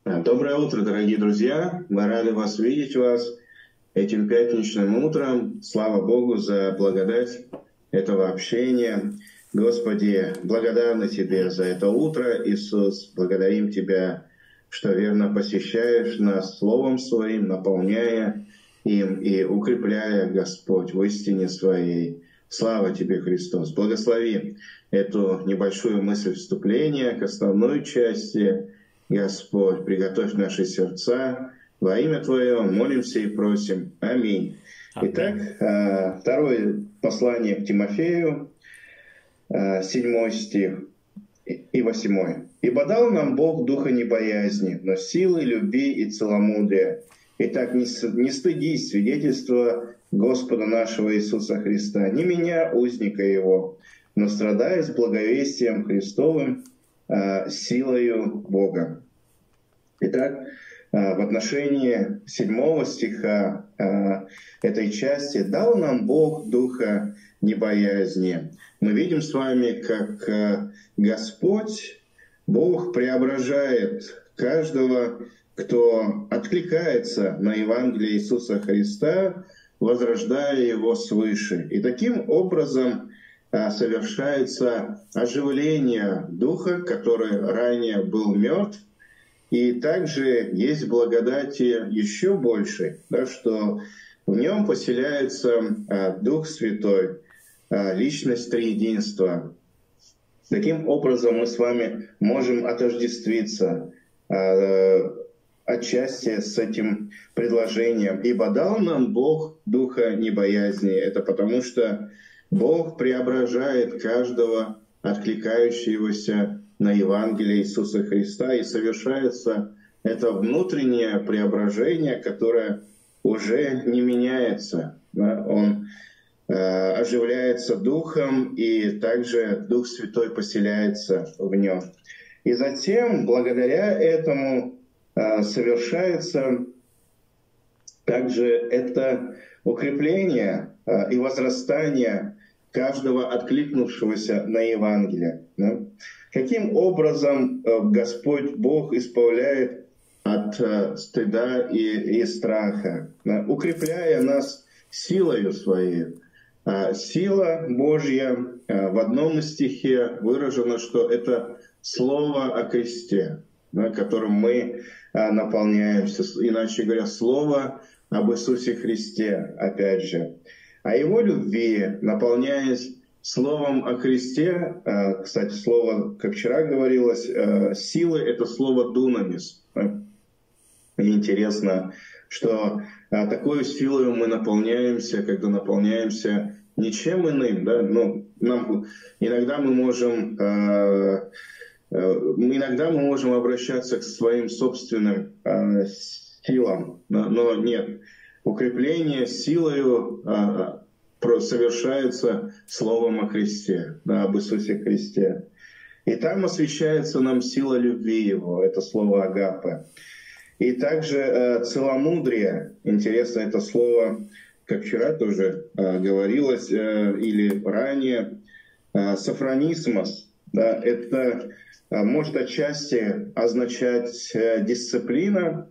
Доброе утро, дорогие друзья! Мы рады видеть вас этим пятничным утром. Слава Богу за благодать этого общения. Господи, благодарны Тебе за это утро, Иисус. Благодарим Тебя, что верно посещаешь нас Словом Своим, наполняя им и укрепляя, Господь, в истине Своей. Слава Тебе, Христос! Благослови эту небольшую мысль вступления к основной части. Господь, приготовь наши сердца. Во имя Твое молимся и просим. Аминь. Аминь. Итак, второе послание к Тимофею, 7 стих и 8. «Ибо дал нам Бог духа не боязни, но силы, любви и целомудрия. Итак, не стыдись свидетельства Господа нашего Иисуса Христа, не меня, узника Его, но страдай с благовестием Христовым, силою Бога». Итак, в отношении 7 стиха этой части «дал нам Бог духа небоязни». Мы видим с вами, как Господь, Бог преображает каждого, кто откликается на Евангелие Иисуса Христа, возрождая его свыше. И таким образом совершается оживление духа, который ранее был мертв. И также есть благодати еще больше, да, что в нем поселяется Дух Святой, личность триединства. Таким образом мы с вами можем отождествиться отчасти с этим предложением. «Ибо дал нам Бог духа небоязни». Это потому что Бог преображает каждого откликающегося на Евангелие Иисуса Христа, и совершается это внутреннее преображение, которое уже не меняется. Он оживляется Духом, и также Дух Святой поселяется в нем. И затем, благодаря этому, совершается также это укрепление и возрастание каждого откликнувшегося на Евангелие. Каким образом Господь Бог избавляет от стыда и страха, укрепляя нас силою Своей. Сила Божья в одном из стихе выражено, что это Слово о кресте, которым мы наполняемся, иначе говоря, Слово об Иисусе Христе, опять же. О Его любви, наполняясь Словом о кресте, кстати, слово, как вчера говорилось, силы — это слово «дунамис». И интересно, что такой силой мы наполняемся, когда наполняемся ничем иным. Да? Иногда мы можем обращаться к своим собственным силам, но нет. Укрепление силою совершается словом о кресте, об Иисусе Христе. И там освещается нам сила любви Его, это слово «агапе». И также целомудрие, интересно, это слово, как вчера тоже говорилось, или ранее, софронисмос, да, это может отчасти означать дисциплина,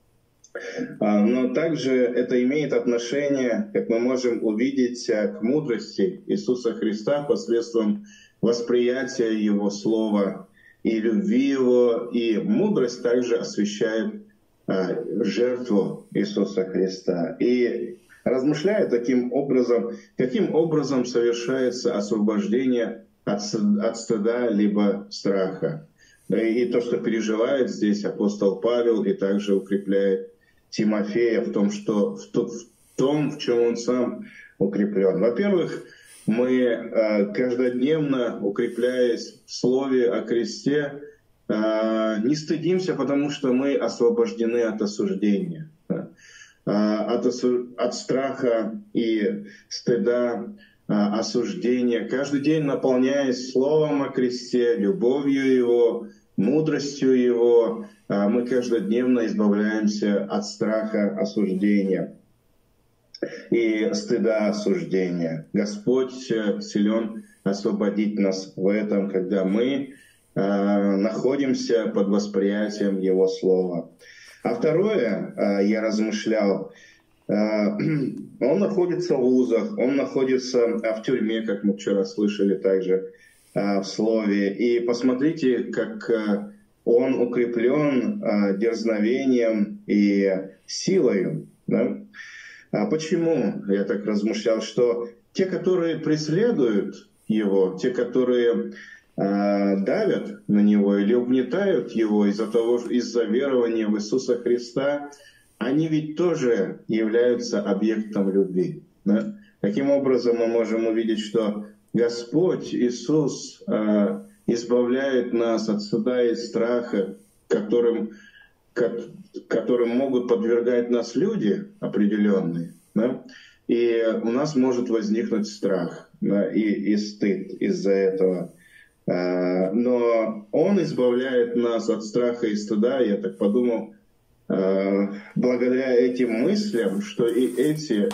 но также это имеет отношение, как мы можем увидеть, к мудрости Иисуса Христа посредством восприятия Его Слова и любви Его. И мудрость также освещает жертву Иисуса Христа. И размышляя таким образом, каким образом совершается освобождение от стыда либо страха. И то, что переживает здесь апостол Павел, и также укрепляет Тимофея в том, в чем он сам укреплен. Во-первых, мы каждодневно, укрепляясь в Слове о кресте, не стыдимся, потому что мы освобождены от осуждения, от страха и стыда, осуждения. Каждый день, наполняясь Словом о кресте, любовью Его, мудростью Его, мы каждодневно избавляемся от страха осуждения и стыда осуждения. Господь силен освободить нас в этом, когда мы находимся под восприятием Его Слова. А второе, я размышлял, он находится в вузах, он находится в тюрьме, как мы вчера слышали также в Слове. И посмотрите, как он укреплен дерзновением и силою. Да? Почему я так размышлял, что те, которые преследуют его, те, которые давят на него или угнетают его из-за верования в Иисуса Христа, они ведь тоже являются объектом любви. Да? Таким образом, мы можем увидеть, что Господь Иисус избавляет нас от стыда и страха, которым могут подвергать нас люди определенные. Да? И у нас может возникнуть страх, да, и стыд из-за этого. Но Он избавляет нас от страха и стыда, я так подумал, благодаря этим мыслям, что и эти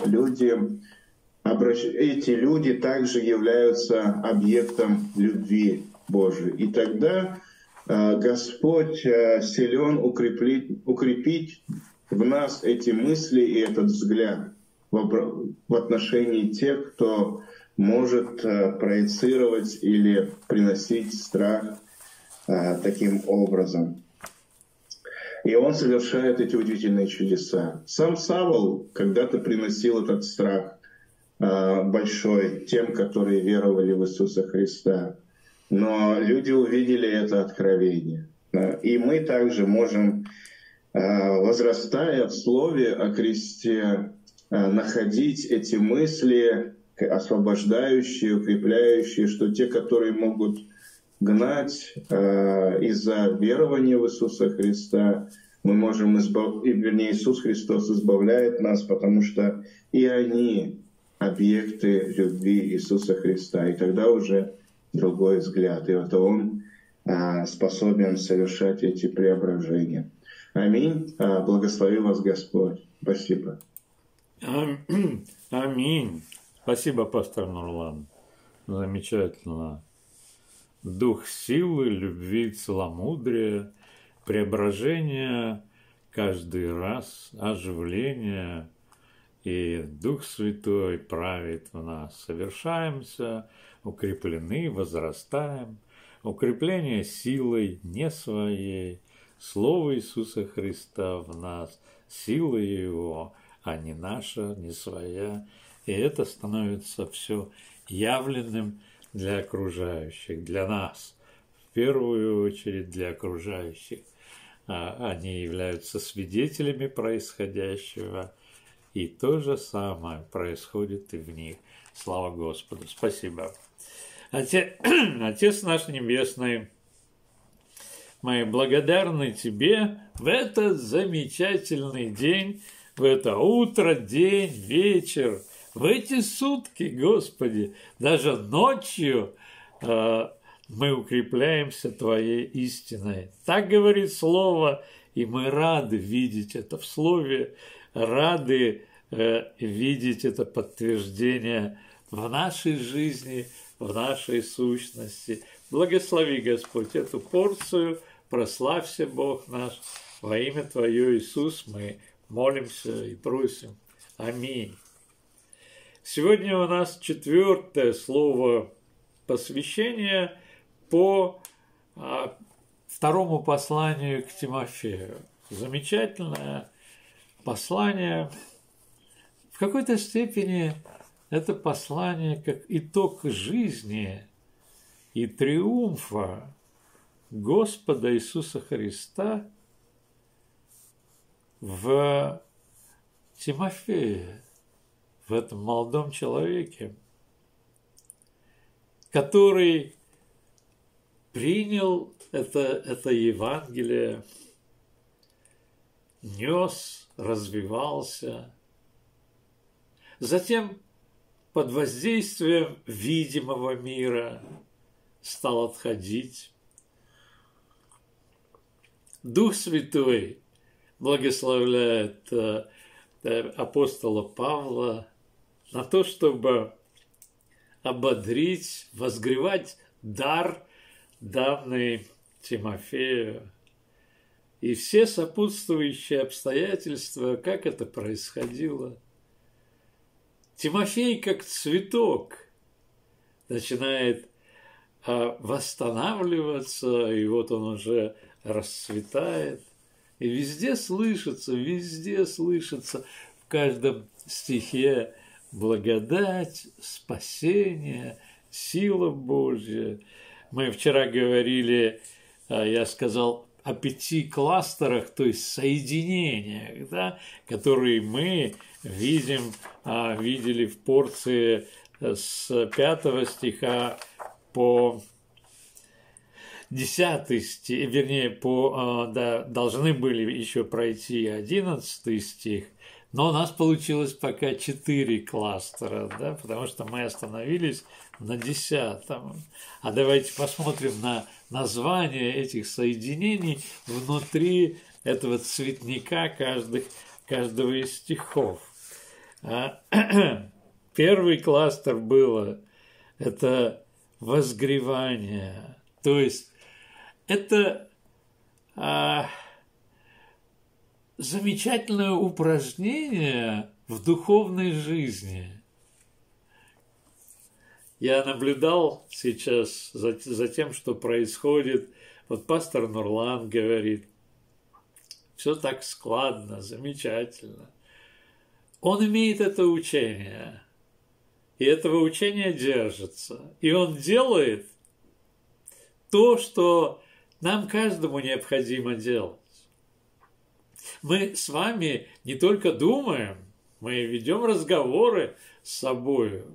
люди также являются объектом любви Божией. И тогда Господь силен укрепить в нас эти мысли и этот взгляд в отношении тех, кто может проецировать или приносить страх таким образом. И он совершает эти удивительные чудеса. Сам Савл когда-то приносил этот страх большой тем, которые веровали в Иисуса Христа. Но люди увидели это откровение. И мы также можем, возрастая в Слове о кресте, находить эти мысли, освобождающие, укрепляющие, что те, которые могут гнать из-за верования в Иисуса Христа, мы можем Иисус Христос избавляет нас, потому что и они объекты любви Иисуса Христа. И тогда уже другой взгляд. И это Он способен совершать эти преображения. Аминь. Благослови вас Господь. Спасибо. Аминь. Спасибо, пастор Нурлан. Замечательно. Дух силы, любви, целомудрия, преображения каждый раз, оживление, и Дух Святой правит в нас. Совершаемся, укреплены, возрастаем. Укрепление силой не своей, Слово Иисуса Христа в нас, сила Его, а не наша, не своя. И это становится все явленным для окружающих, для нас, в первую очередь для окружающих. Они являются свидетелями происходящего, и то же самое происходит и в них. Слава Господу! Спасибо. Отец наш Небесный, мы благодарны Тебе в этот замечательный день, в это утро, день, вечер, в эти сутки, Господи, даже ночью мы укрепляемся Твоей истиной. Так говорит Слово, и мы рады видеть это в Слове, рады видеть это подтверждение в нашей жизни, в нашей сущности. Благослови, Господь, эту порцию, прославься, Бог наш, во имя Твое, Иисус, мы молимся и просим. Аминь. Сегодня у нас 4-е слово посвящения по 2-му посланию к Тимофею. Замечательное послание. В какой-то степени это послание как итог жизни и триумфа Господа Иисуса Христа в Тимофее, в этом молодом человеке, который принял это Евангелие, нес, развивался, затем под воздействием видимого мира стал отходить. Дух Святой благословляет апостола Павла на то, чтобы ободрить, возгревать дар, данный Тимофею. И все сопутствующие обстоятельства, как это происходило. Тимофей, как цветок, начинает восстанавливаться, и вот он уже расцветает. И везде слышится в каждом стихе благодать, спасение, сила Божья. Мы вчера говорили, я сказал, о 5 кластерах, то есть соединениях, да, которые мы видели в порции с 5 стиха по 10 стих, вернее, должны были еще пройти 11 стих, но у нас получилось пока 4 кластера, да, потому что мы остановились на 10. А давайте посмотрим на название этих соединений внутри этого цветника каждого из стихов. Первый кластер было – это возгревание, то есть это замечательное упражнение в духовной жизни. Я наблюдал сейчас за тем, что происходит. Вот пастор Нурлан говорит, все так складно, замечательно. Он имеет это учение, и этого учения держится. И он делает то, что нам каждому необходимо делать. Мы с вами не только думаем, мы ведем разговоры с собой.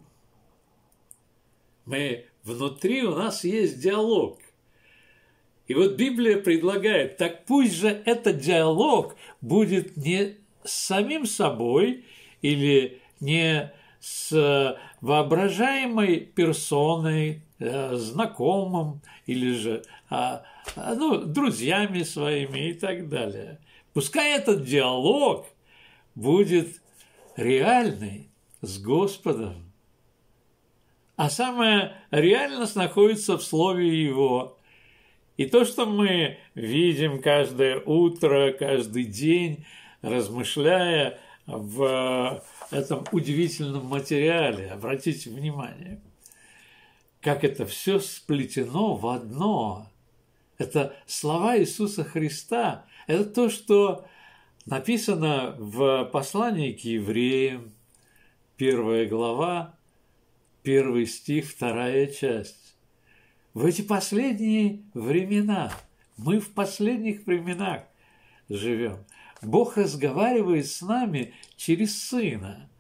Внутри у нас есть диалог. И вот Библия предлагает, так пусть же этот диалог будет не с самим собой или не с воображаемой персоной, знакомым или же друзьями своими и так далее. Пускай этот диалог будет реальный с Господом. А самая реальность находится в Слове Его. И то, что мы видим каждое утро, каждый день, размышляя в этом удивительном материале, обратите внимание, как это все сплетено в одно. Это слова Иисуса Христа. Это то, что написано в послании к евреям, 1 глава, 1 стих, 2 часть. В эти последние времена, мы в последних временах живем, Бог разговаривает с нами через Сына,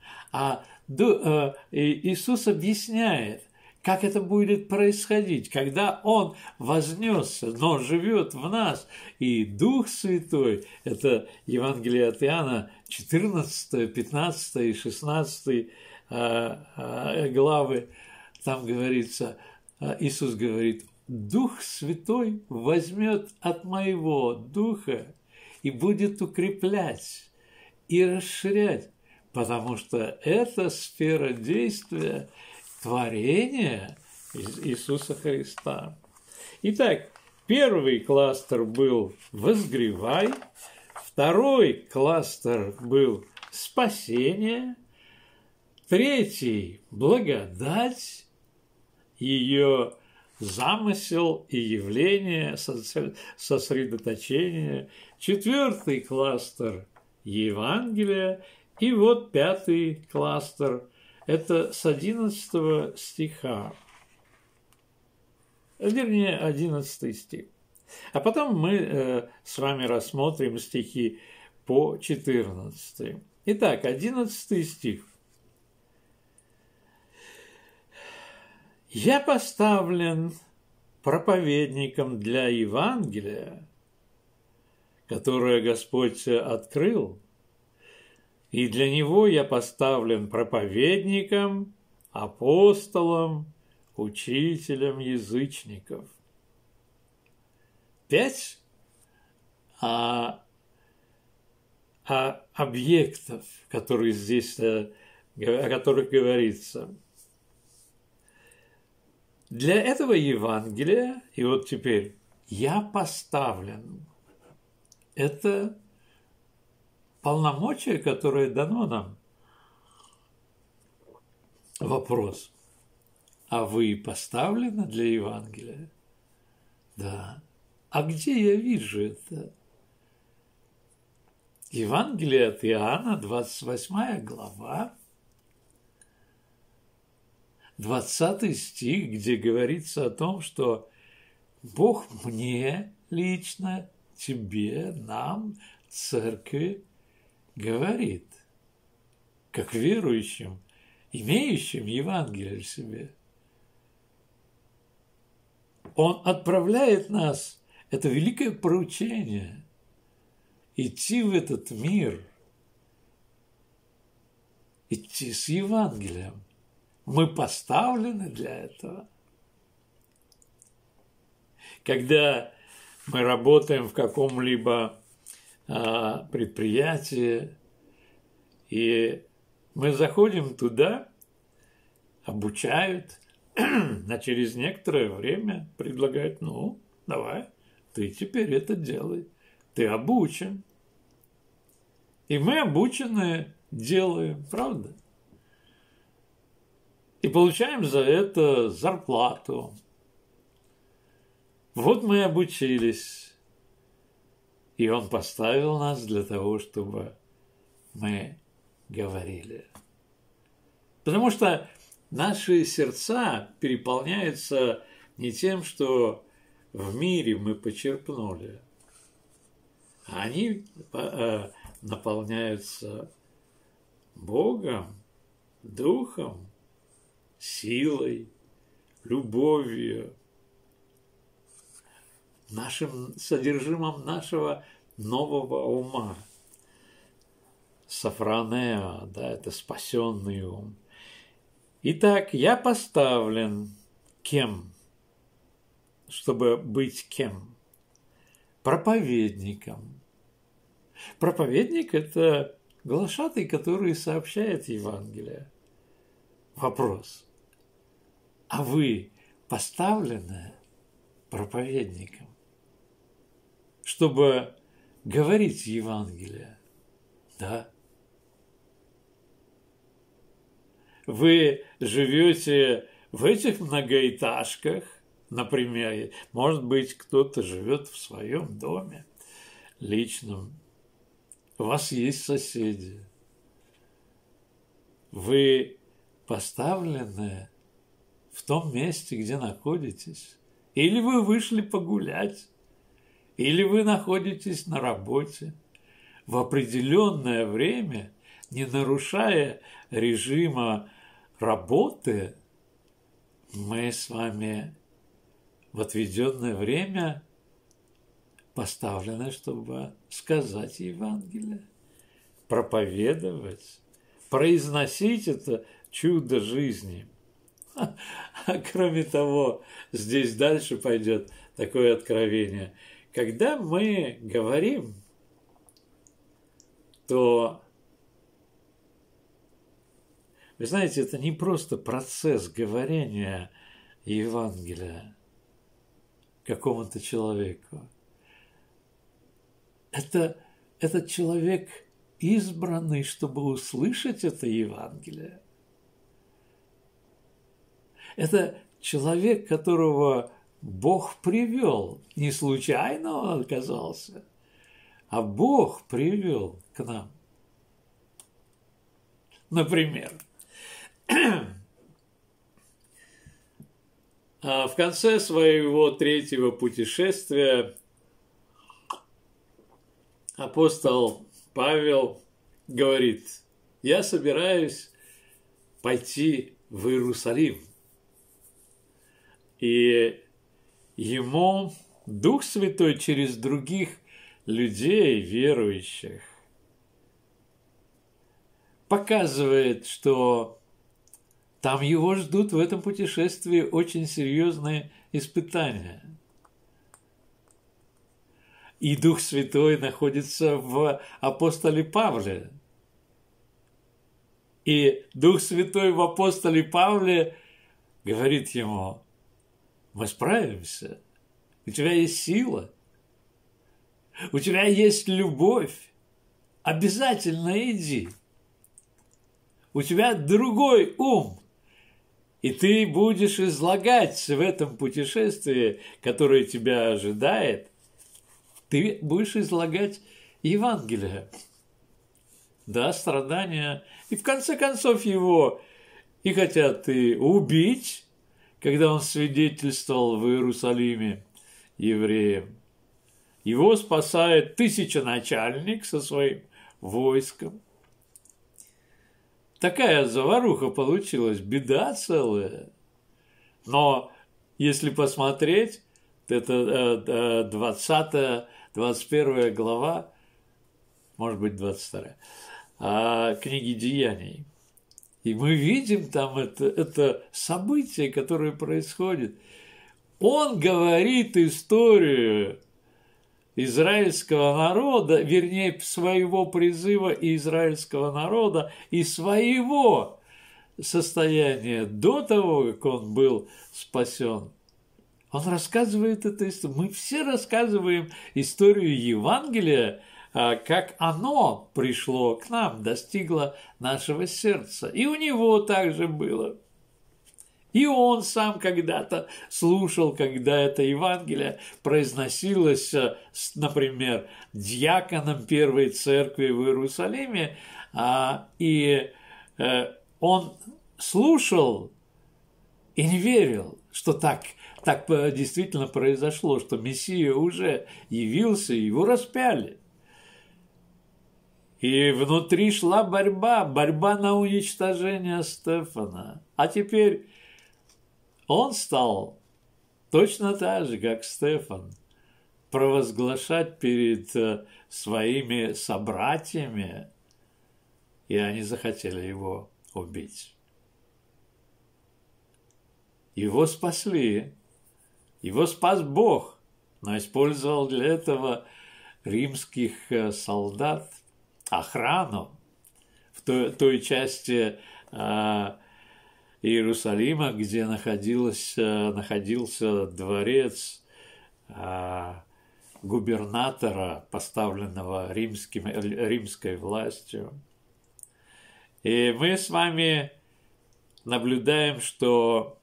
Иисус объясняет, как это будет происходить, когда Он вознесся, но живет в нас, и Дух Святой, это Евангелие от Иоанна, 14, 15 и 16 главы, там говорится, Иисус говорит, Дух Святой возьмет от моего Духа и будет укреплять и расширять, потому что это сфера действия творения Иисуса Христа. Итак, первый кластер был «возгревай», второй кластер был «спасение», третий – благодать, ее замысел и явление, сосредоточение, четвертый кластер – Евангелие, и вот пятый кластер – это с 11 стиха, вернее, 11 стих. А потом мы с вами рассмотрим стихи по 14. Итак, 11 стих. «Я поставлен проповедником для Евангелия, которое Господь открыл, и для него я поставлен проповедником, апостолом, учителем язычников». 5 объектов, которые здесь, о которых говорится. Для этого Евангелия, и вот теперь «Я поставлен». Это полномочие, которое дано нам. Вопрос. А вы поставлены для Евангелия? Да. А где я вижу это? Евангелие от Иоанна, 28 глава, 20 стих, где говорится о том, что Бог мне лично, тебе, нам, церкви говорит, как верующим, имеющим Евангелие в себе. Он отправляет нас, это великое поручение, идти в этот мир, идти с Евангелием. Мы поставлены для этого. Когда мы работаем в каком-либо предприятии, и мы заходим туда, обучают, а через некоторое время предлагают, ну, давай, ты теперь это делай, ты обучен. И мы обученные делаем, правда? И получаем за это зарплату. Вот мы обучились, и он поставил нас для того, чтобы мы говорили. Потому что наши сердца переполняются не тем, что в мире мы почерпнули, а они наполняются Богом, Духом, силой, любовью, нашим содержимым нашего нового ума. Софронео, да, это спасенный ум. Итак, я поставлен кем? Чтобы быть кем? Проповедником. Проповедник – это глашатай, который сообщает Евангелие. Вопрос. А вы поставлены проповедником, чтобы говорить Евангелие? Да. Вы живете в этих многоэтажках, например, может быть, кто-то живет в своем доме личном, у вас есть соседи, вы поставлены в том месте, где находитесь, или вы вышли погулять, или вы находитесь на работе в определенное время, не нарушая режима работы, мы с вами в отведенное время поставлены, чтобы сказать Евангелие, проповедовать, произносить это чудо жизни. А кроме того, здесь дальше пойдет такое откровение. Когда мы говорим, то, вы знаете, это не просто процесс говорения Евангелия какому-то человеку. Это этот человек избранный, чтобы услышать это Евангелие. Это человек, которого Бог привел. Не случайно он оказался, а Бог привел к нам. Например, в конце своего третьего путешествия апостол Павел говорит: я собираюсь пойти в Иерусалим. И ему Дух Святой через других людей, верующих, показывает, что там его ждут в этом путешествии очень серьезные испытания. И Дух Святой находится в апостоле Павле. И Дух Святой в апостоле Павле говорит ему: мы справимся, у тебя есть сила, у тебя есть любовь, обязательно иди. У тебя другой ум, и ты будешь излагать в этом путешествии, которое тебя ожидает, ты будешь излагать Евангелие. Да, страдания. И в конце концов его и хотят и убить, когда он свидетельствовал в Иерусалиме евреям. Его спасает тысяченачальник со своим войском. Такая заваруха получилась, беда целая. Но если посмотреть, это 20-21 глава, может быть, 22 книги Деяний. И мы видим там это событие, которое происходит. Он говорит историю израильского народа, вернее, своего призыва и израильского народа, и своего состояния до того, как он был спасен. Он рассказывает эту историю. Мы все рассказываем историю Евангелия, как оно пришло к нам, достигло нашего сердца. И у него также было. И он сам когда-то слушал, когда это Евангелие произносилось, например, диаконом первой церкви в Иерусалиме, и он слушал и не верил, что так действительно произошло, что Мессия уже явился, его распяли. И внутри шла борьба на уничтожение Стефана. А теперь он стал точно так же, как Стефан, провозглашать перед своими собратьями, и они захотели его убить. Его спасли, его спас Бог, но использовал для этого римских солдат, охрану в той части Иерусалима, где находился дворец губернатора, поставленного римской властью. И мы с вами наблюдаем, что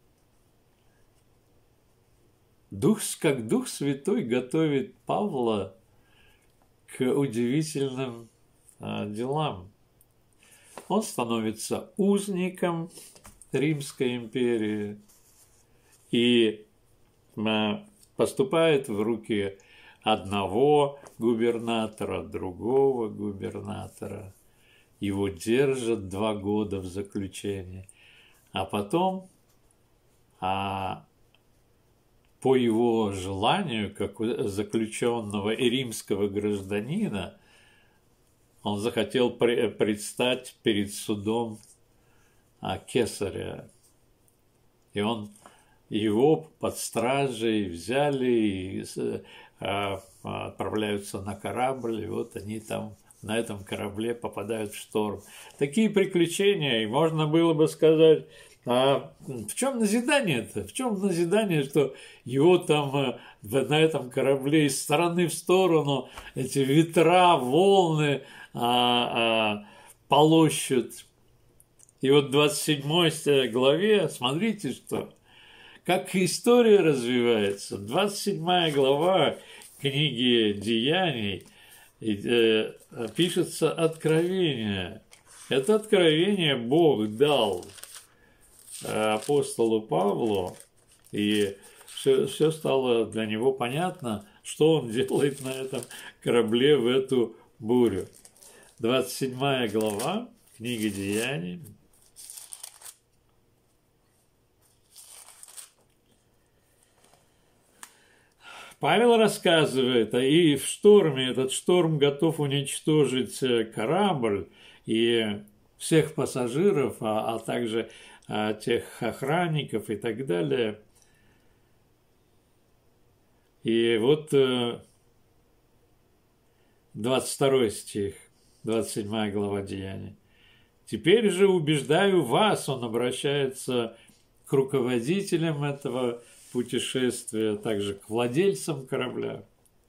Дух Святой готовит Павла к удивительным делам. Он становится узником Римской империи и поступает в руки одного губернатора, другого губернатора. Его держат 2 года в заключении, а потом по его желанию, как заключенного и римского гражданина, он захотел предстать перед судом Кесаря. И его под стражей взяли и отправляются на корабль, и вот они там на этом корабле попадают в шторм. Такие приключения, и можно было бы сказать, а в чем назидание-то? В чем назидание, что его там на этом корабле из стороны в сторону эти ветра, волны полощут? И вот в 27 главе, смотрите, как история развивается. 27 глава книги Деяний пишется откровение. Это откровение Бог дал апостолу Павлу, и все стало для него понятно, что он делает на этом корабле в эту бурю. 27 глава книги Деяний. Павел рассказывает, и в шторме, этот шторм готов уничтожить корабль и всех пассажиров, а также тех охранников и так далее. И вот 22 стих, 27 глава Деяний. «Теперь же убеждаю вас», он обращается к руководителям этого путешествия также к владельцам корабля.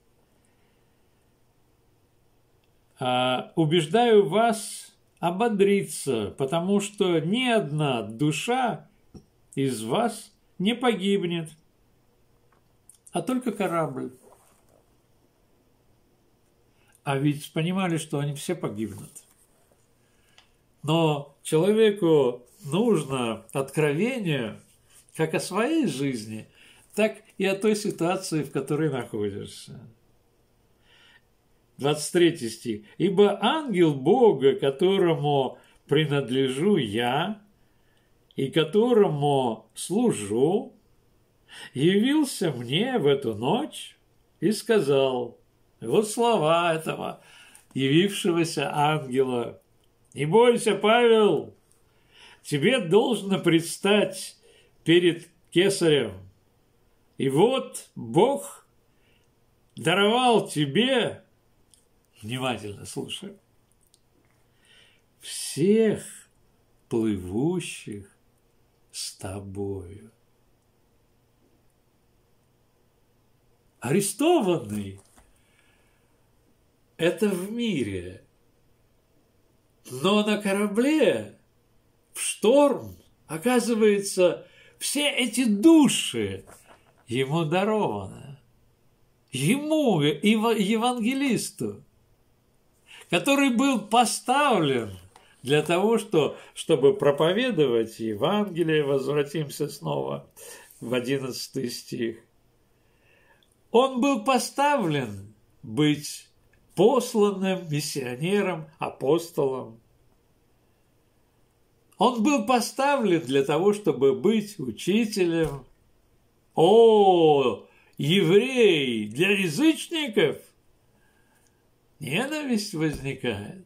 Убеждаю вас ободриться, потому что ни одна душа из вас не погибнет, а только корабль. А ведь понимали, что они все погибнут. Но человеку нужно откровение как о своей жизни, так и о той ситуации, в которой находишься. 23 стих. «Ибо ангел Бога, которому принадлежу я и которому служу, явился мне в эту ночь и сказал», вот слова этого явившегося ангела: «Не бойся, Павел, тебе должно предстать перед Кесарем, и вот Бог даровал тебе», внимательно слушай, «всех плывущих с тобою». Арестованный – это в мире, но на корабле в шторм, оказывается, все эти души ему дарованы. Ему, евангелисту, который был поставлен для того, чтобы проповедовать Евангелие, возвратимся снова в 11 стих. Он был поставлен быть посланным миссионером, апостолом. Он был поставлен для того, чтобы быть учителем. О, евреи, для язычников ненависть возникает.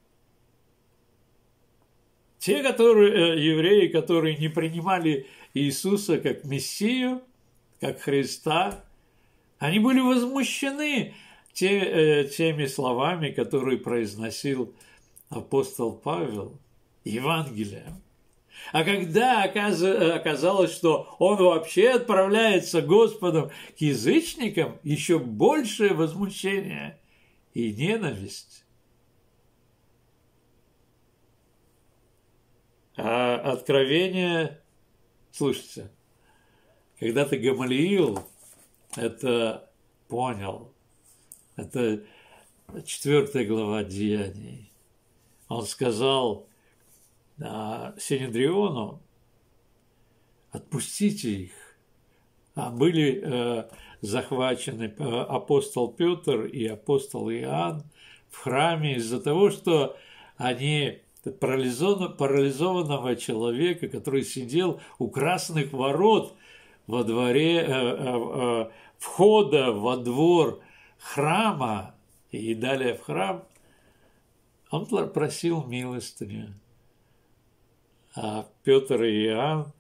Те, евреи, которые не принимали Иисуса как Мессию, как Христа, они были возмущены теми словами, которые произносил апостол Павел, Евангелием. А когда оказалось, что он вообще отправляется Господом к язычникам, еще большее возмущение и ненависть. А откровение, слушайте, когда-то Гамалиил это понял. Это 4 глава Деяний. Он сказал Синедриону: отпустите их. А были захвачены апостол Петр и апостол Иоанн в храме из-за того, что они парализованного человека, который сидел у красных ворот во дворе входа во двор храма и далее в храм, он просил милостыню. А Петр и Иоанн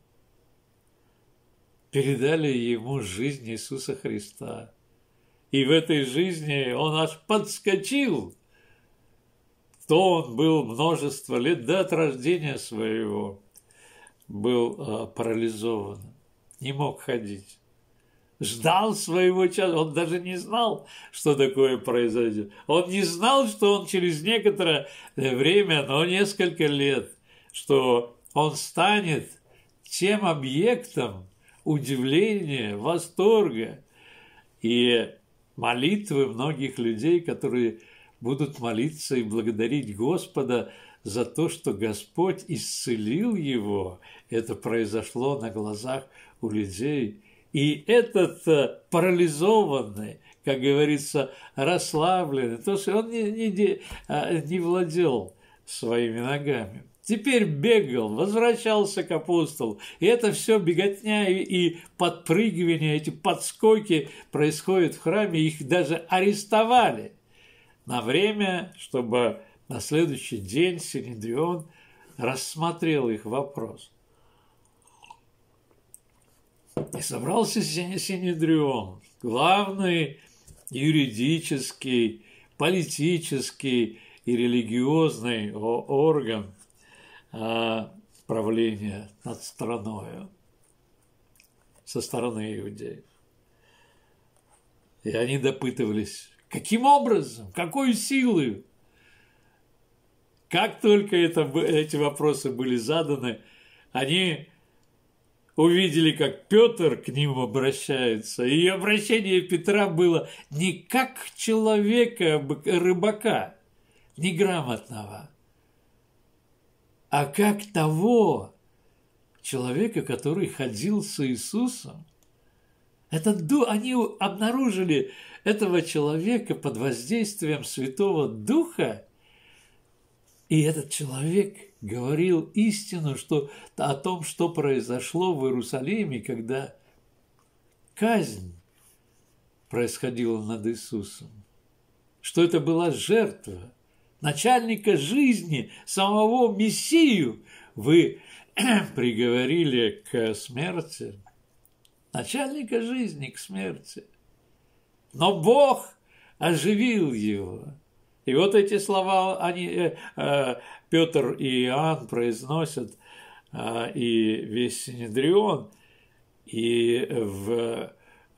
передали ему жизнь Иисуса Христа. И в этой жизни он аж подскочил. То он был множество лет, да от рождения своего был парализован, не мог ходить. Ждал своего часа, он даже не знал, что такое произойдет. Он не знал, что он через некоторое время, но несколько лет, что он станет тем объектом удивления, восторга и молитвы многих людей, которые будут молиться и благодарить Господа за то, что Господь исцелил его. Это произошло на глазах у людей. И этот парализованный, как говорится, расслабленный, то есть он не владел своими ногами. Теперь бегал, возвращался к апостолу. И это все беготня и подпрыгивание, эти подскоки происходят в храме. Их даже арестовали на время, чтобы на следующий день Синедрион рассмотрел их вопрос. И собрался Синедрион, главный юридический, политический и религиозный орган правления над страною. со стороны иудеев. И они допытывались, каким образом, какой силой. Как только эти вопросы были заданы, они увидели, как Петр к ним обращается. И обращение Петра было не как человека, рыбака, неграмотного, а как того человека, который ходил с Иисусом. Они обнаружили этого человека под воздействием Святого Духа, и этот человек говорил истину о том, что произошло в Иерусалиме, когда казнь происходила над Иисусом, что это была жертва начальника жизни, самого Мессию вы приговорили к смерти, начальника жизни к смерти, но Бог оживил его. И вот эти слова Петр и Иоанн произносят, и весь Синедрион, и в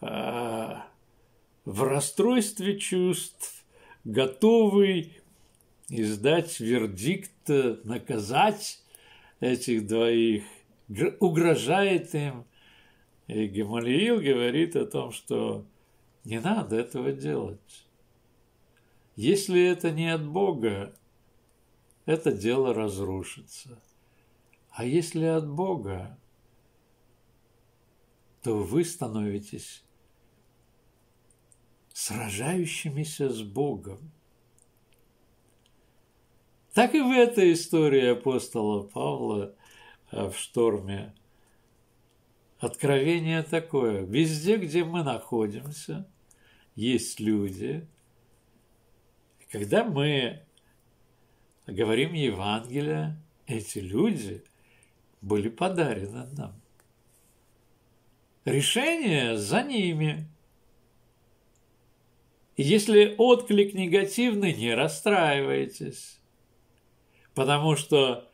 расстройстве чувств, готовый издать вердикт, наказать этих двоих, угрожает им. И Гамалиил говорит о том, что не надо этого делать. Если это не от Бога, это дело разрушится. А если от Бога, то вы становитесь сражающимися с Богом. Так и в этой истории апостола Павла в шторме. Откровение такое. Везде, где мы находимся, есть люди. И когда мы говорим Евангелие, эти люди были подарены нам. Решение за ними. И если отклик негативный, не расстраивайтесь. Потому что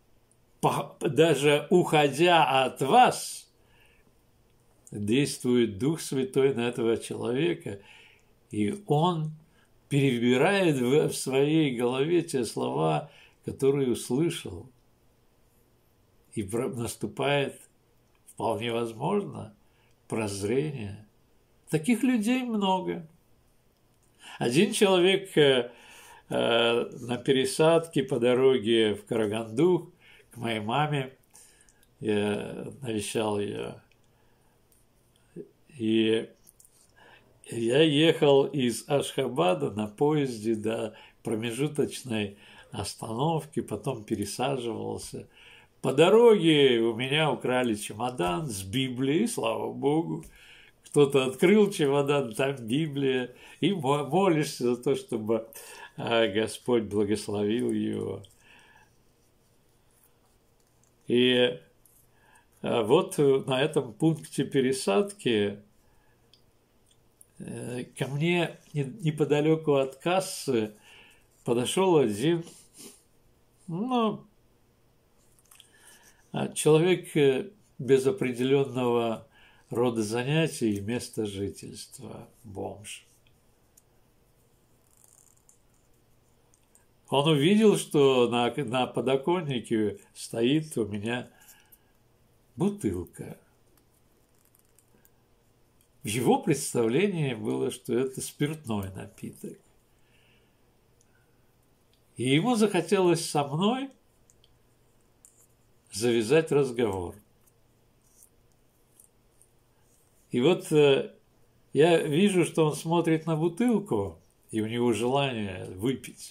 даже уходя от вас, действует Дух Святой на этого человека, и он перебирает в своей голове те слова, которые услышал, и наступает, вполне возможно, прозрение. Таких людей много. Один человек на пересадке по дороге в Караганду к моей маме, я навещал ее, и я ехал из Ашхабада на поезде до промежуточной остановки, потом пересаживался. По дороге у меня украли чемодан с Библией, слава Богу. Кто-то открыл чемодан, там Библия, и молишься за то, чтобы Господь благословил его. И вот на этом пункте пересадки ко мне неподалеку от кассы подошел один, человек без определенного рода занятий и места жительства, бомж. Он увидел, что на подоконнике стоит у меня бутылка. В его представлении было, что это спиртной напиток. И ему захотелось со мной завязать разговор. И вот я вижу, что он смотрит на бутылку, и у него желание выпить.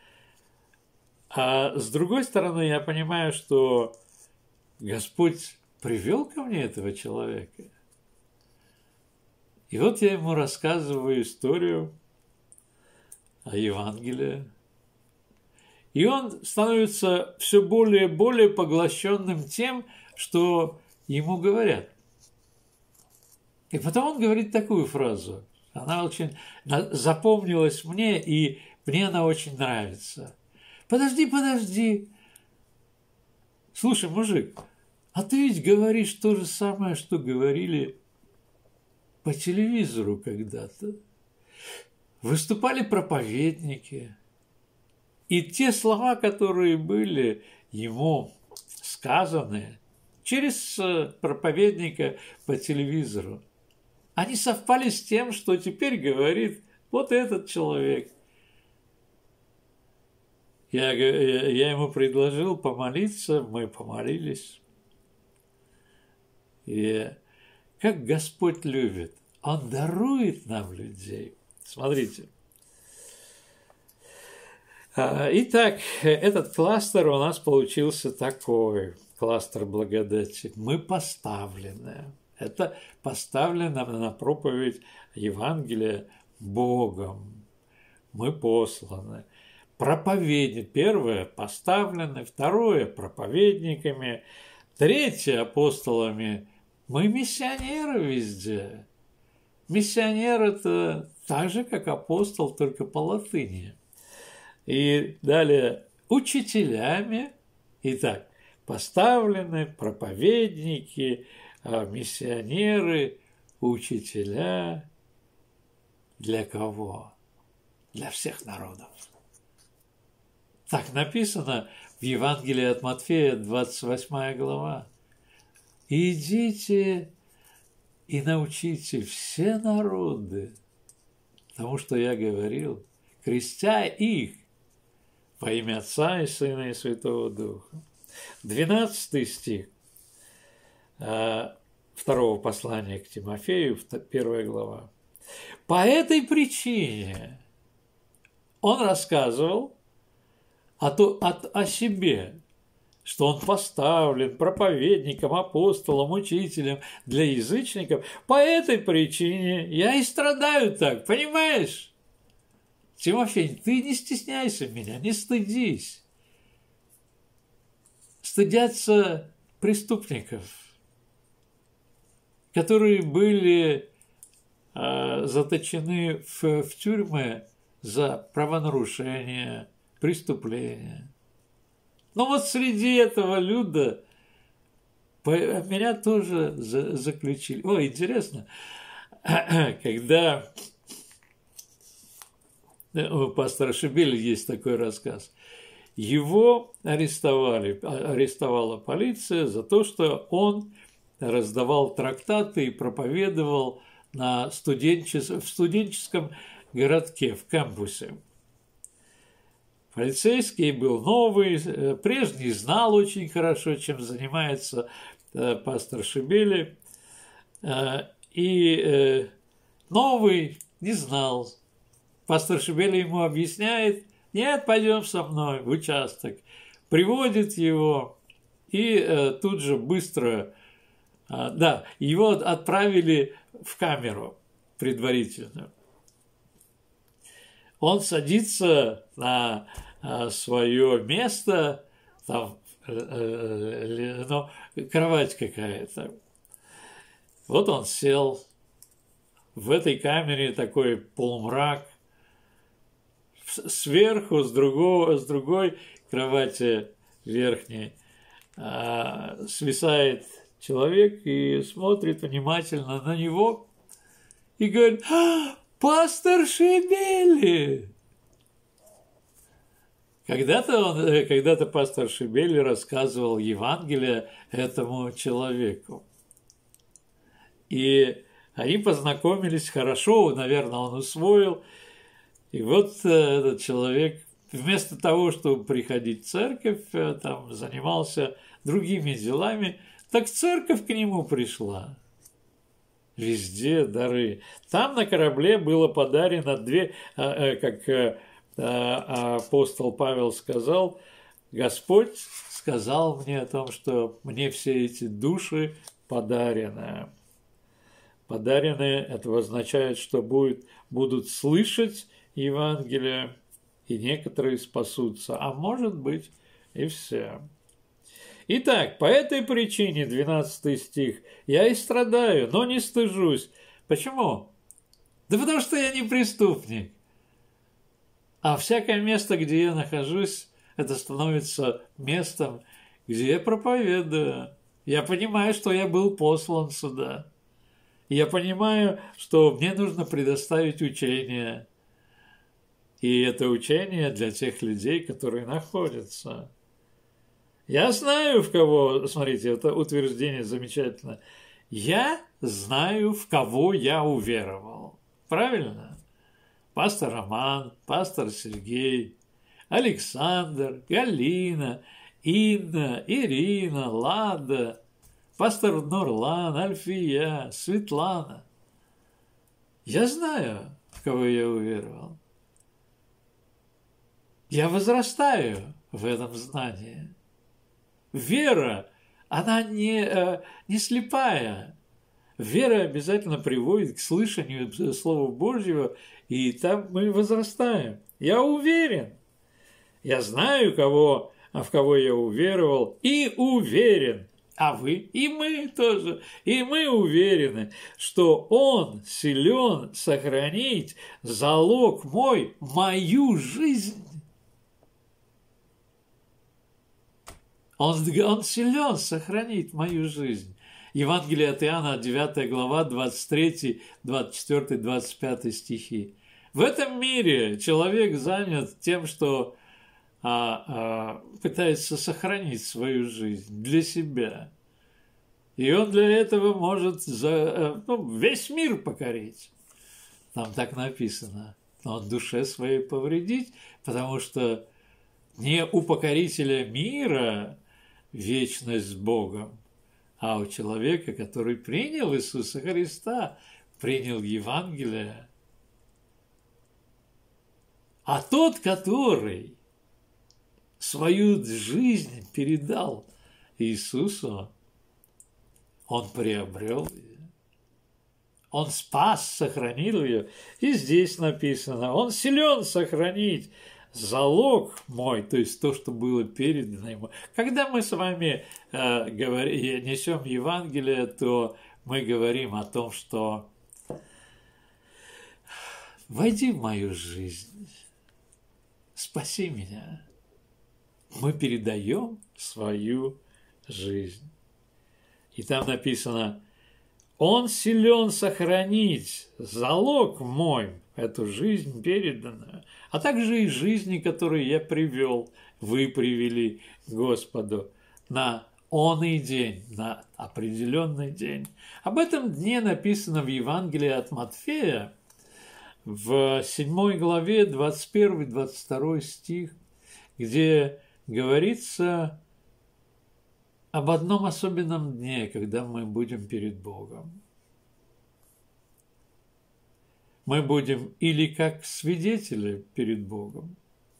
А с другой стороны, я понимаю, что Господь привел ко мне этого человека. И вот я ему рассказываю историю о Евангелии. И он становится все более и более поглощенным тем, что ему говорят. И потом он говорит такую фразу. Она очень запомнилась мне, и мне она очень нравится. Подожди. Слушай, мужик, А ты ведь говоришь то же самое, что говорили по телевизору когда-то. Выступали проповедники. И те слова, которые были ему сказаны через проповедника по телевизору, они совпали с тем, что теперь говорит вот этот человек. Я ему предложил помолиться, мы помолились. И как Господь любит, Он дарует нам людей. Смотрите. Итак, этот кластер у нас получился такой. Кластер благодати. Мы поставлены. Это поставлено на проповедь Евангелия Богом. Мы посланы. Проповедник. Первое – поставлены. Второе – проповедниками. Третье – апостолами. Мы миссионеры везде. Миссионер – это так же, как апостол, только по латыни. И далее учителями. Итак, поставлены проповедники, миссионеры, учителя. Для кого? Для всех народов. Так написано в Евангелии от Матфея, 28 глава. «Идите и научите все народы тому, что я говорил, крестя их во имя Отца и Сына и Святого Духа». 12 стих 2 послания к Тимофею, 1 глава. По этой причине он рассказывал о себе, что он поставлен проповедником, апостолом, учителем для язычников. По этой причине я и страдаю так, понимаешь? Тимофей, ты не стесняйся меня, не стыдись. Стыдятся преступников, которые были заточены в тюрьмы за правонарушения, преступления. Но вот среди этого люда меня тоже заключили. О, интересно, когда у пастора Шибели есть такой рассказ. Его арестовала полиция за то, что он раздавал трактаты и проповедовал в студенческом городке, в кампусе. Полицейский был новый, прежний знал очень хорошо, чем занимается пастор Шибели, и новый не знал. Пастор Шибели ему объясняет: нет, пойдем со мной в участок. Приводит его, и тут же быстро, его отправили в камеру предварительно. Он садится на свое место, там кровать какая-то. Вот он сел, в этой камере такой полумрак, сверху, с другой кровати верхней свисает человек и смотрит внимательно на него и говорит: «Пастор Шибели!» Когда-то пастор Шибели рассказывал Евангелие этому человеку. И они познакомились хорошо, наверное, он усвоил. И вот этот человек, вместо того, чтобы приходить в церковь, там занимался другими делами, так церковь к нему пришла. Везде дары. Там на корабле было подарено как апостол Павел сказал, Господь сказал мне о том, что мне все эти души подарены. Подарены, это означает, что будут слышать Евангелие, и некоторые спасутся, а может быть и все. Итак, по этой причине, 12 стих, я и страдаю, но не стыжусь. Почему? Да потому что я не преступник. А всякое место, где я нахожусь, это становится местом, где я проповедую. Я понимаю, что я был послан сюда. Я понимаю, что мне нужно предоставить учение. И это учение для тех людей, которые находятся. Я знаю, в кого, смотрите, это утверждение замечательно. Я знаю, в кого я уверовал. Правильно? Пастор Роман, пастор Сергей, Александр, Галина, Инна, Ирина, Лада, пастор Нурлан, Альфия, Светлана. Я знаю, в кого я уверовал. Я возрастаю в этом знании. Вера, она не слепая. Вера обязательно приводит к слышанию Слова Божьего, и там мы возрастаем. Я уверен. Я знаю, в кого я уверовал, и уверен. А вы, и мы тоже, и мы уверены, что Он силен сохранить залог мой, мою жизнь. Он силен сохранить мою жизнь. Евангелие от Иоанна, 9 глава, 23, 24, 25 стихи. В этом мире человек занят тем, что пытается сохранить свою жизнь для себя. И он для этого может весь мир покорить. Там так написано. Но душе своей повредить, потому что не у покорителя мира вечность с Богом, а у человека, который принял Иисуса Христа, принял Евангелие. А тот, который свою жизнь передал Иисусу, он приобрел ее. Он спас, сохранил ее. И здесь написано, он силен сохранить залог мой, то есть то, что было передано ему. Когда мы с вами несем Евангелие, то мы говорим о том, что войди в мою жизнь, спаси меня. Мы передаем свою жизнь. И там написано, он силен сохранить залог мой, эту жизнь переданную, а также и жизни, которые я привел, вы привели Господу на оный день, на определенный день. Об этом дне написано в Евангелии от Матфея, в 7 главе, 21-22 стих, где говорится об одном особенном дне, когда мы будем перед Богом. Мы будем или как свидетели перед Богом,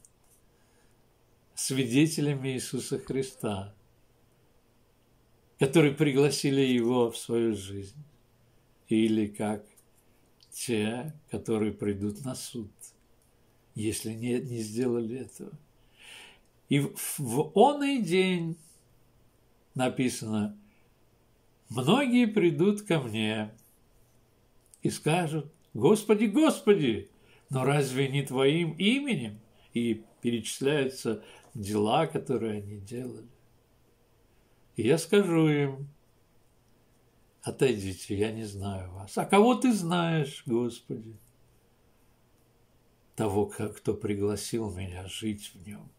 свидетелями Иисуса Христа, которые пригласили Его в свою жизнь, или как те, которые придут на суд, если не сделали этого. И в оный день написано, многие придут ко мне и скажут, Господи, Господи, но разве не Твоим именем? И перечисляются дела, которые они делали. И я скажу им, отойдите, я не знаю вас. А кого Ты знаешь, Господи? Того, кто пригласил меня жить в нем.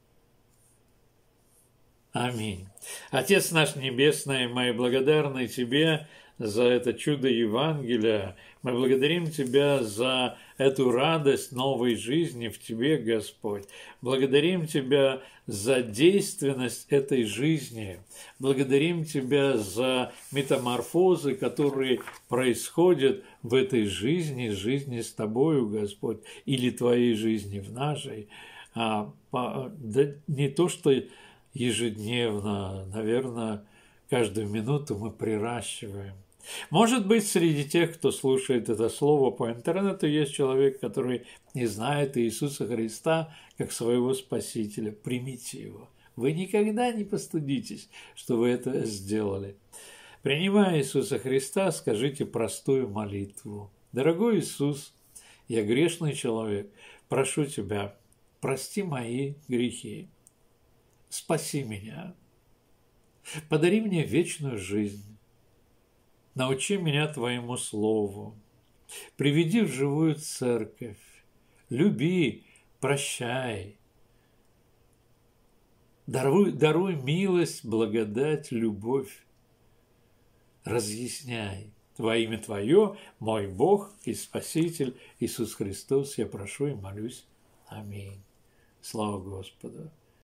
Аминь. Отец наш Небесный, мы благодарны Тебе за это чудо Евангелия. Мы благодарим Тебя за эту радость новой жизни в Тебе, Господь. Благодарим Тебя за действенность этой жизни. Благодарим Тебя за метаморфозы, которые происходят в этой жизни с Тобою, Господь, или Твоей жизни в нашей. Да не то, что ежедневно, наверное, каждую минуту мы приращиваем. Может быть, среди тех, кто слушает это слово по интернету, есть человек, который не знает Иисуса Христа как своего Спасителя. Примите Его. Вы никогда не постыдитесь, что вы это сделали. Принимая Иисуса Христа, скажите простую молитву. Дорогой Иисус, я грешный человек, прошу Тебя, прости мои грехи. Спаси меня. Подари мне вечную жизнь. Научи меня Твоему Слову. Приведи в живую церковь. Люби, прощай. Даруй милость, благодать, любовь. Разъясняй. Во имя Твое, мой Бог и Спаситель Иисус Христос, я прошу и молюсь. Аминь. Слава Господу.